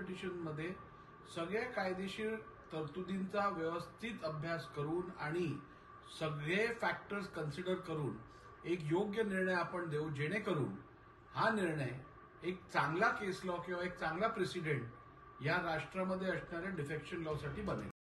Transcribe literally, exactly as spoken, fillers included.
पिटिशनमध्ये सगळ्या कायदेशीर तरतुदींचा व्यवस्थित अभ्यास करून आणि सगळे फॅक्टर्स कन्सिडर करून एक योग्य निर्णय आपण देऊ, जेणेकरून हा निर्णय एक चांगला केस लॉ किंवा एक चांगला प्रेसिडेंट या राष्ट्रामध्ये असणाऱ्या डिफेक्शन लॉसाठी बनेल.